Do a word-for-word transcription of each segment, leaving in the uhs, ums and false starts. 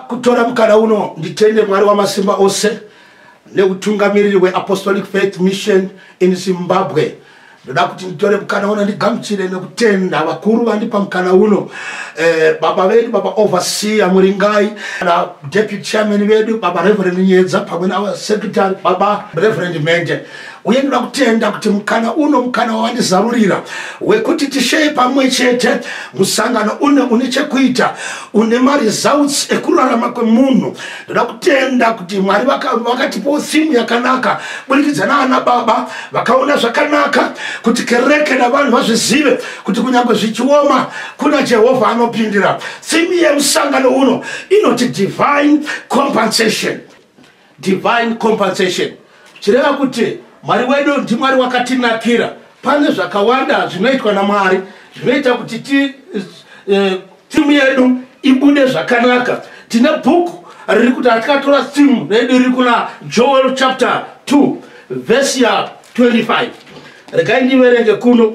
kutora mukana uno nditende Mwari wamasimba ose neutungamiriri weApostolic Faith Mission in Zimbabwe. Ndoda kuti nditore mukana uno ndigamuchire nekutenda vakuru vandipa mukana uno eh, baba vedu baba overseer Muringai na deputy chairman vedu baba Reverend Nyedza pamwe na secretary baba Reverend Mende. Uye ndoda kutenda kuti mukana uno mukana wandizarurira wekuti tisheye pamwe chete musangano une une chekuita une ma results ekurarama kwemunhu. Ndoda kutenda kuti Mwari vakatipa theme yakanaka burikidza naana baba vakaona zvakanaka kuti kereke navanhu vazvizive kuti kunyange zvichioma kuna Jehovha anopindira. Theme yemusangano uno inoti divine compensation. Divine compensation. Chireva kuti Mwari wedu ndi Mwari wakatinakira. Pane zvakawanda zvinoitwa naMwari zvinoita kuti ti eh, timu yedu ibude zvakanaka. Tine bhuku riri kuti atikatora timu redu riri kuna Joel chapter two verse ya twenty-five. Regai ndiverenge kuno.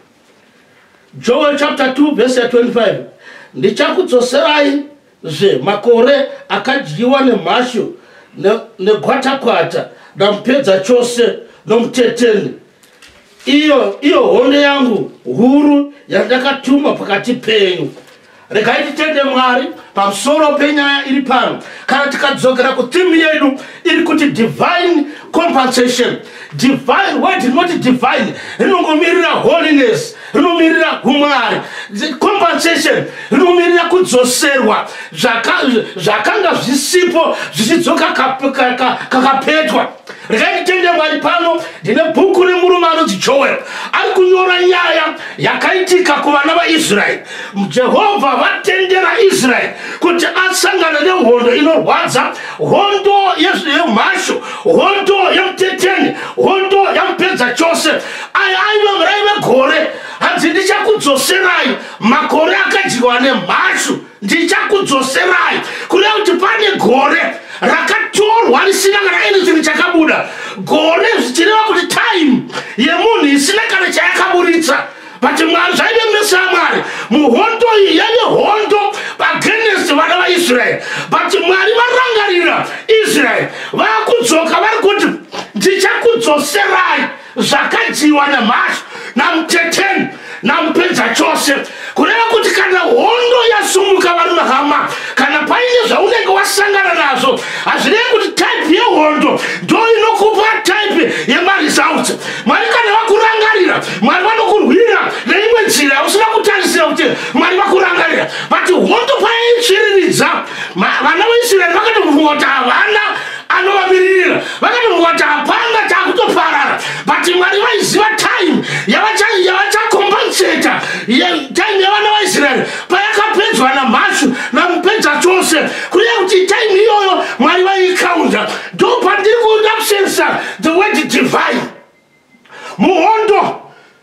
Joel chapter two verse ya twenty-five. Ndichakudzoserai zve makore akadyiwa nemhashu negwatakwata ndamupedza chose nomuteteni. Iyo iyo hondo yangu huru yandakatuma pakati penyu. Regai titende Mwari pamusoro penyaya iri pano. Kana tikadzokera kutimu yedu iri kuti divine compensation. Divine, what is not divine? Inomirira holiness, inomirira umwari. Compensation inomirira kudzoserwa zvakanga zvisipo zvichidzoka kakapetwa. Regai titende Mwari pano ndine bhuku remurume anonzi Joel ari kunyora nyaya yakaitika kuvana vaIsraeri. Jehovha vatendera Israel kuti asangana nehondo inorwadza, hondo yemhashu, hondo yemuteteni, hondo yamupedza chose. Aya aive gore hanzi ndichakudzoserai makore akadyiwa nemhashu, ndichakudzoserai. Kureva kuti pane gore rakatorwa risina kana ine chinhu chakabuda. Gore zvichireva kuti time yemunhu isina kana chayakaburitsa. But Mwari zvaive mesa Mwari muhondo iyi yaive hondo against vana vaIsraeri. But Mwari varangarira Israel vakudzoka vari kuti ndichakudzoserai zvakadyiwa nemhashu namuteteni namupedza chose. Kureva kuti kana hondo yasumuka varume hama, kana paine zvaunenge wasangana nazvo, hazvirevi kuti type yehondo ndo inokupa type yemaresults. Mwari kana vakurangarira, Mwari vanokurwira neimwe nzira usina kutarisira kuti Mwari vakurangarira. But hondo painzviriridza vana vaIsraeri vakatofunga kuti havana anovamiririra, vakatofunga kuti hapana takutoparara. But Mwari vaiziva time yavachakompensata time yavana vaIsraeri payakapedzwa namhashu namupedza chose. Kureva kuti time iyoyo Mwari vaikaunda. Ndo pandiri kuda kusensa the word divine. Muhondo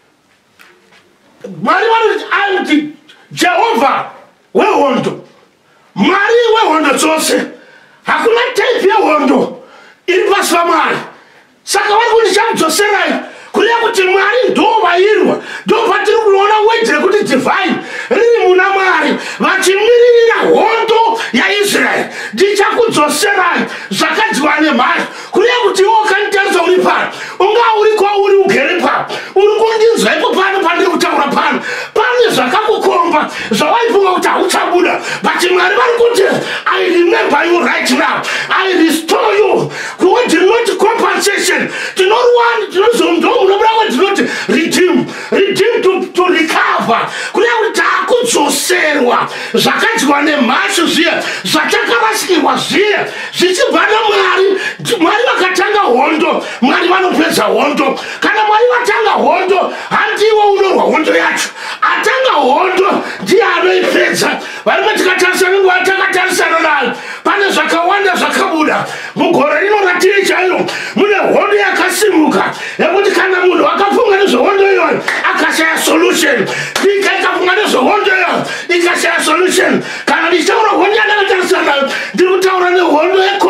Mwari vanoti anti Jehovha wehondo, Mwari wehondo chose. Hakuna type yehondo iri pasi paMwari. Saka vari kuti ndichakudzoserai. Kureva kuti Mwari ndo vairwa. Ndo patiri kuona word rekuti divine riri muna Mwari vachimirira hondo yaIsraeri. Ndichakudzoserai zvakadyiwa nemhashu. Kureva kuti iwo ukanitarisa uri pano, unga uri kwauri ugere pano, uri kundinzwa ipo pano pandiri kutaura pano, pane zvakakukomba zvawaifunga kuti hauchabuda. But Mwari vari kuti I remember you right now, I restore you. What did not compensation, do not want to not redeem, redeem to, to recover. Kureva kuti takudzoserwa zvakadyiwa nemhashu zviya zvatakarasikirwa zviya zvichibva naMwari. Mwari vakatanga hondo, Mwari vanopedza hondo. Kana Mwari vatanga hondo, handiwe unorwa hondo yacho. Atanga hondo ndiye anoipedza. Varume tikatarisa nenguva takatarisana nayo, pane zvakawanda zvakabuda mugore rino ratiri chairo. Mune hondo yakasimuka yekuti kana munhu akafunga nezvehondo iyoyo akashaya solution, nyika ikafunga nezvehondo iyoyo ikashaya solution. Kana ndichitaura hondo yandakatarisana nayo, ndiri kutaura nehondo yecorona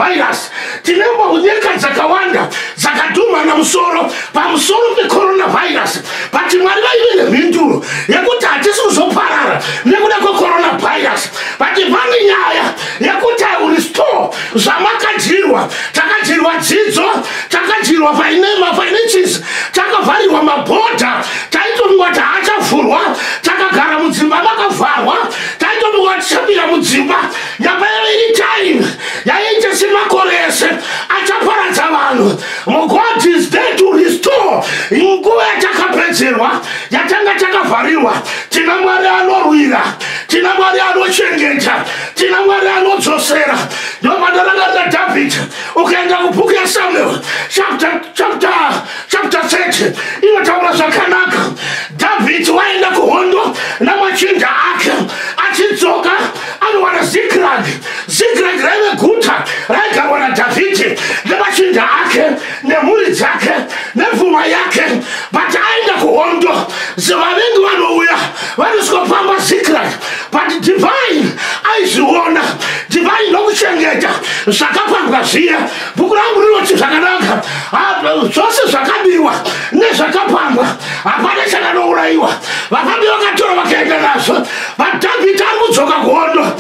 coronavirus. Tinembo unyeka zakawanda zakaduma na musoro pa musoro pe coronavirus. Pati mwari vaivene mhinduro yekuti hatisi kuzoparara nekuda kweCoronavirus. Pati pane nyaya yekuti auristore zvamakadyirwa. Takadyirwa dzidzo, takadyirwa finances, takavharirwa mabhodha, taitoningwa kuti haachavhurwa, takagara mudzimba makavharwa, taitoningwa tichamira mudzimba. Nyamba iri time yaite semakore ese achaparadza vanhu. God is there to restore. Nguva yatakapedzerwa, yatanga takavharirwa, tina Mwari anorwira, tina Mwari anochengeta, tina Mwari anodzosera. Ndomadaranga David ukaenda kubhuku yaSamuel chapter chapter chapter thirty inotaura zvakanaka. David waenda kuhondo namachinda ake, achidzoka anowana Ziklag. Ziklag raive guta raigarwa naDhavhidhi nemachinda ake nemhuri dzake nepfuma yake. But aenda kuhondo, vavengi vanouya vanosvikopamba Ziklag, but divine aizviona, divine nokuchengeta zvakapambwa zviya. Bhuku rangu rinoti zvakanaka, zvose zvakabiwa nezvakapambwa hapana chakanourayiwa. Vapambi vakatora vakaenda nazvo. VaDhavhidhi ari kudzoka kuhondo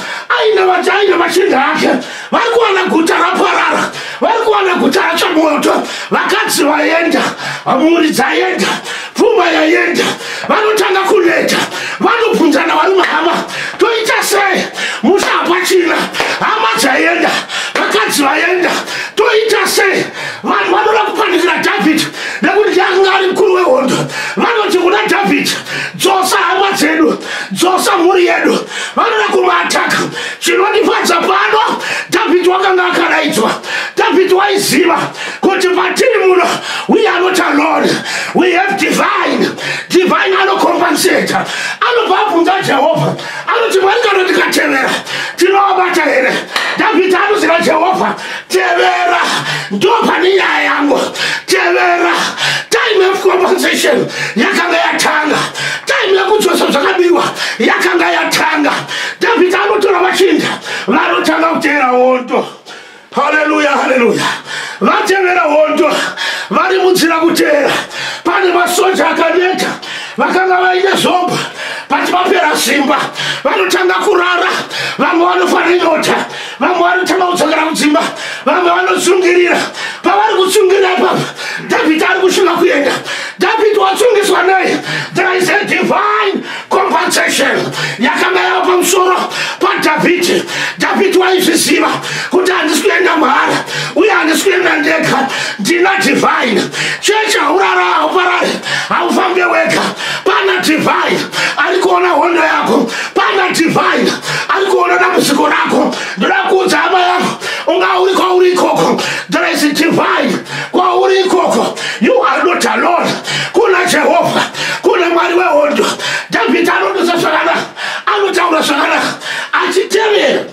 aine machinda ake, vari kuwana guta raparara, vari kuwana guta ratsva moto. Vakadzi vaenda, mhuri dzaenda, pfuma yaenda, vanotanga kuneta, vanobvunzana vari muhama, toita sei? Musa hapachina, hama dzaenda, vakadzi vaenda, toita sei? Vanhu vanoda kupanikira Dhavhidhi nekuti akanga ari mukuru wehondo. Vanoti kuna Dhavhidhi, dzosa hama dzedu, dzosa mhuri yedu. Vanoda kumuataka. Chinondifadza pano, Dhavhidhi wakanga akaraidzwa. Dhavhidhi waiziva kuti patiri muno, we are not alone, we have divine. Divine anocompensate, anobva abvunza Jehovha, anoti Mwari kana tikatevera tinovabata here? Dhavhidhi anoziva Jehovha, tevera ndo pane nyaya yangu, tevera. Time of compensation yakanga yatanga, time yekudzosa zvakabiwa yakanga yatanga. Dhavhidhi anotora machinda vanotanga kutevera hondo. Hallelujah, hallelujah. Vatevera hondo vari munzira kutevera. Pane masoja akaneta vakanga vaine zvombo, pati vapera simba vanotanga kurara. Vamwe vanofara nyota, vamwe vanotanga kudzokera kudzimba, vamwe vanotsungirira. Pavari kutsungirira ipapo, Dhavhidhi ari kushuka kuenda. Dhavhidhi watsungiswa naye. There is a divine compensation yakanga yava pamusoro paDhavhidhi. Dhavhidhi waizviziva kuti handisi kuenda mahara uye handisi kuenda ndega, ndina divine. Chechi haurara hauparari, haufambe wega. Pana divine ari kuona hondo yako, pana divine ari kuona dambudziko rako. Ndoda kuudza hama yako, unga uri kwauri ikoko, there is a divine kwauri ikoko. You are not alone. Kuna Jehovha, kuna Mwari wehondo. Dhavhidhi anondosa zvakanaka, anotaura zvakanaka, achitevera.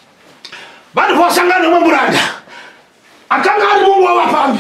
Vanhu vasangana nemumuranda akanga ari mumwe wavapambi,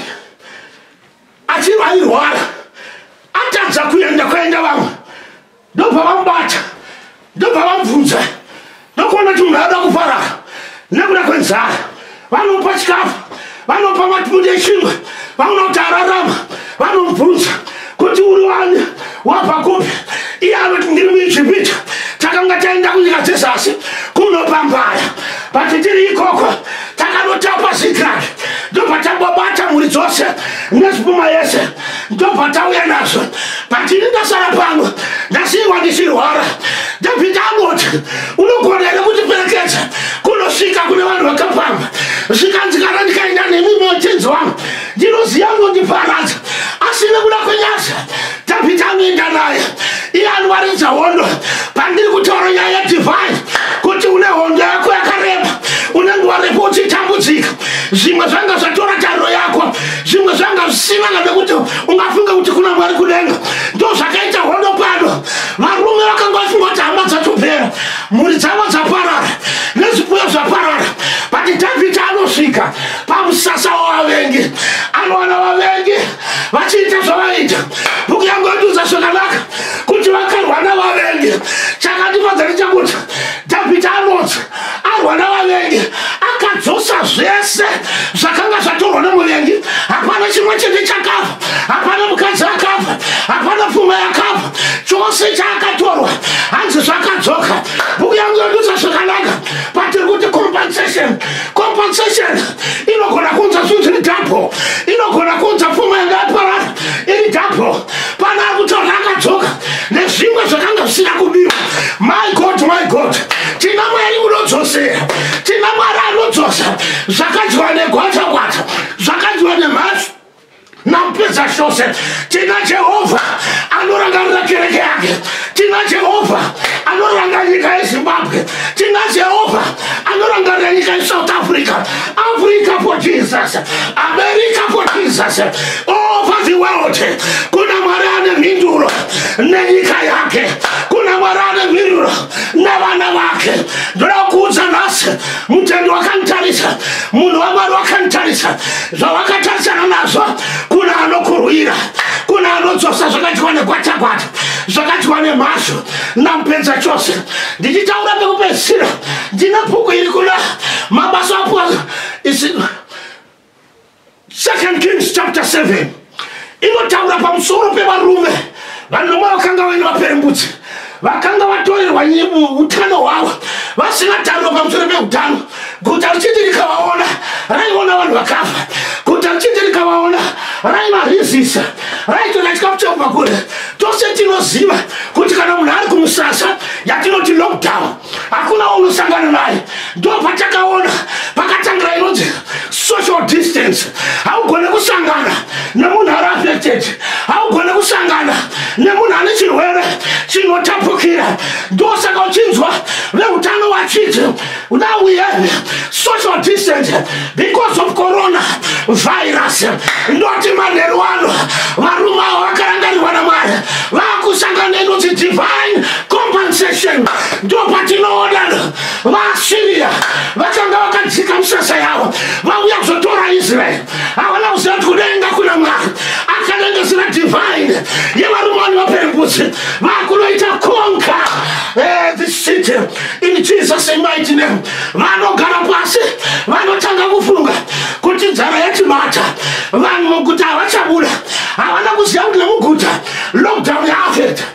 achirwa airwara, atadza kuenda kwaenda vamwe. Ndobva vamubata, ndobva vamubvunza, ndokuona kuti munhu ada kuparara nekuda kwenzara. Vanopa chikafu, vanopa matimuti echingwa, vaona kuti ararama, vanomubvunza kuti uri wani, wabva kupi? Iye anoti ndiri muIjipita, takanga taenda kunyika dzezasi kunopambaya, but tiri ikoko takanotapa Ziklag. Ndobva tambobata mhuri dzose nezvipfuma yese, ndobva tauya nazvo. But ini ndasara pamwe, ndasiyiwa ndichirwara. Dhavhidhi anoti unogona here kutiperekedza kunosvika kune vanhu vakapamba? Zvikanzi kana ndikaenda nemi mutenzi wangu, ndinoziva unondiparadza, asi nekuda kwenyasha Dhavhidhi anoenda naye. Iye anowaridza hondo. Pandiri kutaura nyaya yadivine kuti une hondo yako yakareba, unenge warepo uchitambudzika, zvimwe zvanga zvatora tariro yako, zvimwe zvanga zvisina nekuti ungafunga kuti kuna Mwari kudenga. Ndo zvakaita hondo pano. Varume vakanga vafunga kuti hama dzatopera, mhuri dzavo dzaparara, nezvipfuyo zvaparara. But Dhavhidhi anosvika pamusasa wavavengi, anowana vavengi vachiita zvavaita. Bhuku yangu yotudza zvakanaka kuti vakarwa navavengi. Chakandifadza ndechakuti Dhavhidhi anoti arwa navavengi akadzosa zvese chose chaakatorwa hanzi zvakadzoka bhuku yangu yodusa zvakanaka patiri kuti compensation compensation inogona kunza zvinhu zviri double inogona kunza pfuma yanga yaparara iri double pana ari kutaura akadzoka nezvimwe zvakanga zvisina kudiwa. My God, my God, tina mwari unodzosera tina mwari anodzosa zvakadyiwa negwata gwata zvakadyiwa nemhashu namupedza chose. Tina Jehovha anorangarira kereke yake, tina Jehovha anorangarira nyika yeZimbabwe, tina Jehovha anorangarira nyika yeSouth Africa, Africa for Jesus, America for Jesus, all over the world. Kuna mwari ane mhinduro nenyika yake, kuna mwari ane mhinduro navana vake. Ndoda kuudza nhasi mutendo wakantarisa, munhu waMwari wakantarisa zvawakatarisana nazvo. Kuna anokurwira, kuna anodzosa zvakadyiwa negwata gwata zvakadyiwa nemhashu namupedza chose. Ndichitaura pekupedzisira ndine bhuku iri kuna mabasa apo isi Second Kings chapter seven inotaura pamusoro pevarume vanomwe vakanga vaine vaperembudzi vakanga vatorerwa utano hwavo vasina tariro pamusoro peutano. Guta richiti rikavaona raiona vanhu vakafa, guta richiti rikavaona raivarizisa raitoda chikafu chekubva kure. Tose tinoziva kuti kana munhu ari kumusasa yatinoti lockdown hakuna unosangana naye. Ndo patakaona pakatangira inonzi social distance. Haugone kusangana nemunhu ari affected, haugone kusangana nemunhu ane chirwere chinotapukira. Ndo saka uchinzwa veutano vachiti now we have social distance because of corona virus. Ndoti manheru ano varume avo vakarangarirwa naMwari vakusangana inonzi divine compensation. Ndo patinoona vaSyria vakanga vakadzika misasa yavo vauya kuzotora Israel, havana kuziva kuti kudenga kuna Mwari akadengesera divine yevarume vane vaperembudzi vakunoita conquer uh, the city in Jesus' mighty name. Vanogara pasi vanotanga kufunga kuti nzara yatimata vanhu muguta havachabuda, havana kuziva kuti nemuguta lockdown yaafekta.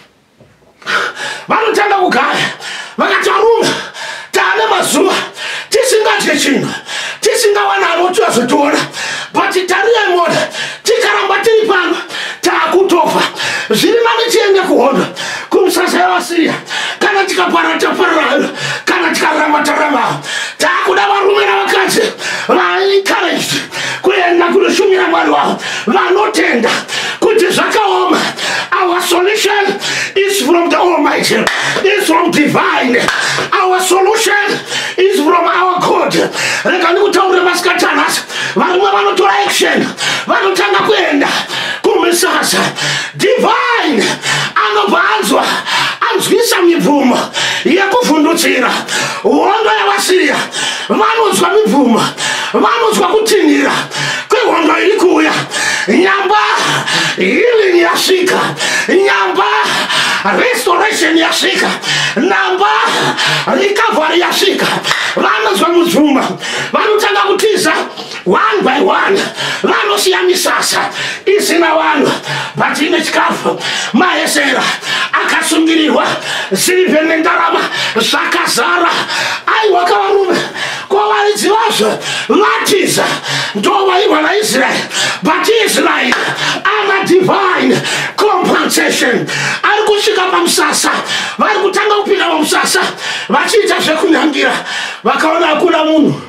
Vanotanga kugara vakati varume taane mazuva tisingadye chinhu tisingawana anotivazotiona, but tarirai mona tikaramba tiri pano taakutofa. Zviri nani tiende kuhondo kumisasa yavaSyria kana tikaparara tapararayo kana tikaramba taramba. Taakuda varume navakadzi vaencouraged kuenda kunoshumira Mwari wavo vanotenda kuti zvakaoma. Our solution is from the Almighty, is from divine. Our solution is from our God. Reka ndikutaurire masikatanas varume vanotora action vanotanga kuenda kumisasa. Divine anobva anzwa anzwisa mibvumo yekuvhundutsira hondo yavaSyria. Vanonzwa mibvumo, vanonzwa kutinhira kwehondo iri kuuya. Nyamba healing yasvika, nyamba restoration yasvika, namba recovery yasvika. Vanonzwa mubvumo, vanotanga kutiza one by one, vanosiya misasa isina vanhu but ine chikafu. Maesera akasungirirwa sirivhe nendarama zvakazara. Aiwa kavarume kwavaridzi vazvo vatiza ndovairwa naIsraeri, but Israel ana divine compensation. Ari kusvika pamusasa, vari kutanga kupinda pamusasa vachiita zvekunyangira, vakaona hakuna munhu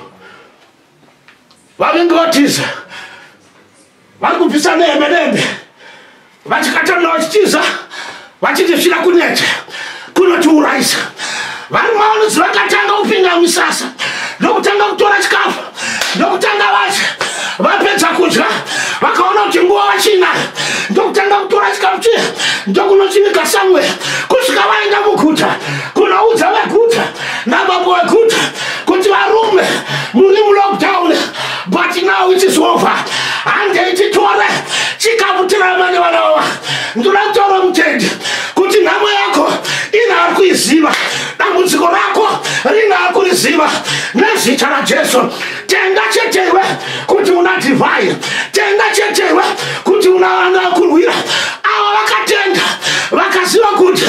vavengi vatiza vari kubvisa nehemedembe vachikatana vachichiza vachiti zvira kuneta kunotiurayisa. Vari maonedzi vakatanga kupinda misasa ndokutanga kutora chikafu ndokutanga vacha vapedza kudya vakaona kuti nguva vachinayo ndokutanga kutora chikafu chiya ndokunochiviga Samuel kusvika vaenda muguta kunoudza veguta nababa veguta kuti varume muri mulockdown, but now it is over. Hande titore chikafu tirama nevana vava. Ndinotaura mutende kuti nhamo yako ina ari kuiziva, dambudziko rako rina ari kuriziva. Nezita raJesu tenga chetewe kuti una divine, tenga chetewe kuti una vana kurwira. Ava vakatenda vakaziva kuti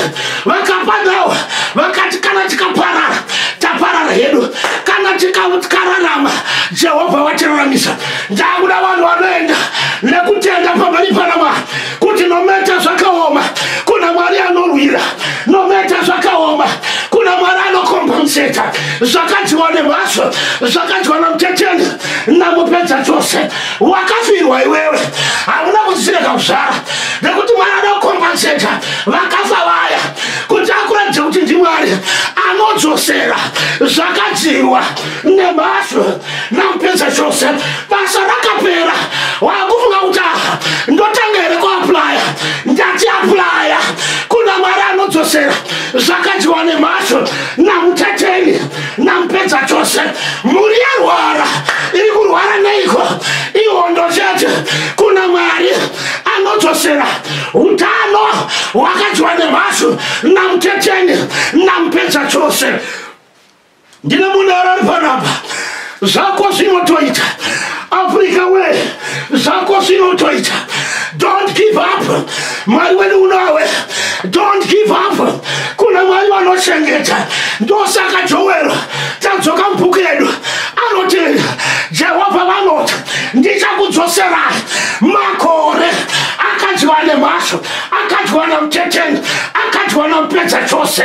wachiraramisa ndakuda vanhu vanoenda nekutenda pamberi panama kuti nometa zvakaoma kuna Mwari anorwira, nometa zvakaoma kuna Mwari anokompenseta zvakadyiwa nemhasho, zvakadyiwa namuteteni namupedza chose. Wakafirwa iwewe, hamuna kudzireka kuzvara nekuti Mwari anokompenseta vakafa vaya kuti akuratidze kuti ndiMwari anodzosera zvakadyiwa nemhasho namupedza chose. Basa rakapera, wakufunga kuti aha ndotanga here kuaplaya, ndati aplaya kuna Mwari anodzosera zvakadyiwa nemhasho namuteteni namupedza chose. Muri yarwara, iri kurwara neiko? Ihondo chete kuna Mwari anodzosera utano hwakadyiwa nemhasho namuteteni namupedza chose. Ndine munhu ari panapa, zvako zvinotoita Africa we, zvako zvinotoita. Don't give up. Mwari wedu unawe, don't give up. Kuna Mwari vanochengeta. Ndosaka Joel tadzoka mubhuku yedu anoti Jehovha vanoti ndichakudzoserai makore akadyiwa nemhasho, akadyiwa namuteteni, akadyiwa namupedza chose.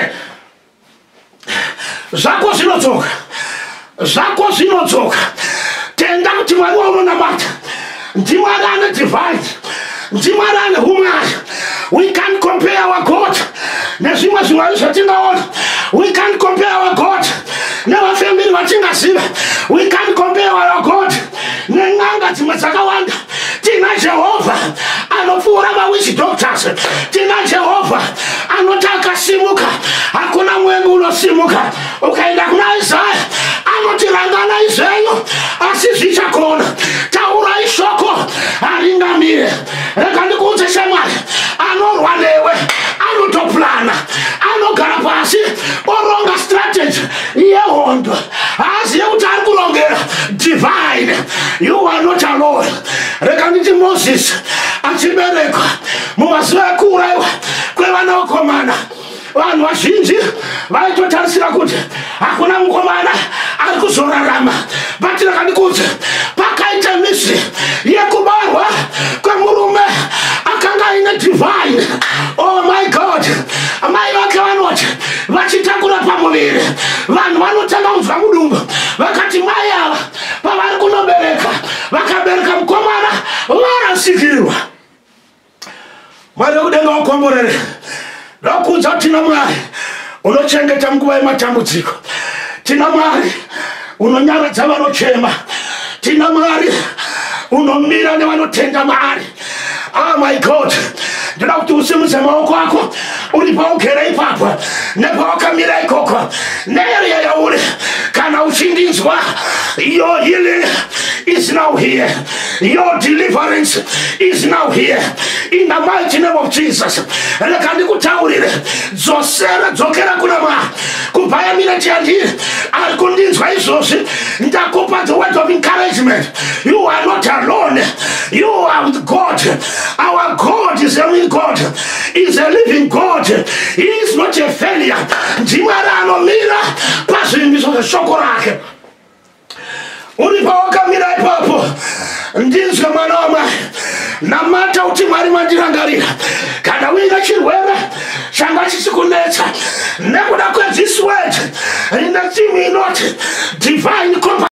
Zvako zvinodzoka, zvako zvinodzoka. Tenda kuti Mwari waunonamata ndiMwari ane divine, ndiMwari ane umwari. We can't compare our God nezvimwe zvimwari zvatingaona. We can't compare our God nevafemberi vatingaziva. We can't compare our God nen'anga dzimwe dzakawanda. Tina Jehovha anopfuura mawitch doctors. Tina Jehovha anoti akasimuka hakuna mwengu unosimuka. Ukaenda kuna Isaya anoti ranganai zvenyu asi zvichakona. Taurai shoko haringamire. Rega ndikuudze shamwari, anorwa newe anotoplana, anogara pasi oronga strategy yehondo, haaziye kuti ari kurongera divine. You are not alone. Rega nditi Moses achiberekwa mumazuva ekuurayiwa kwevana vekomana, vanhu vazhinji vaitotarisira kuti hakuna mukomana ari kuzorarama. But rega ndikuudze, pakaita misi yekubarwa kwemurume akanga aine divine. Oh my God, mai vake vanoti vachitakura pamuviri, vanhu vanotanga kunzwa mudumbu vakati mai ava pavari kunobereka vakabereka mukomana varasikirwa. Mwari wekudenga wakomborere, ndakuudza kuti tina Mwari unochengeta munguva yematambudziko. Tina Mwari unonyaradza vanochema. Tina Mwari unomira nevanotenda Mwari. Oh my God, ndoda kuti usimudze maoko ako uri paugera ipapo nepawakamira ikoko nearea yauri. Kana uchindinzwa, your healing is now here, your deliverance is now here in the mighty name of Jesus. Rega ndikutaurire, dzosera dzokera kuna Mwari. Kubva yaminati yandiri ari kundinzwa izvozvi, ndakupa the word of encouragement. You are not alone, you are with God. Our God is a living God, is a living God. He is not a failure. Ndimwari anomira pazvimbiso zveshoko rake. Uri pawakamira ipapo, ndinzwe mwana waMwari, namata kuti Mwari mandirangarira. Kana uine chirwere changa chichikunetsa nekuda kwezvisi word, rine theme inoti divine compassion.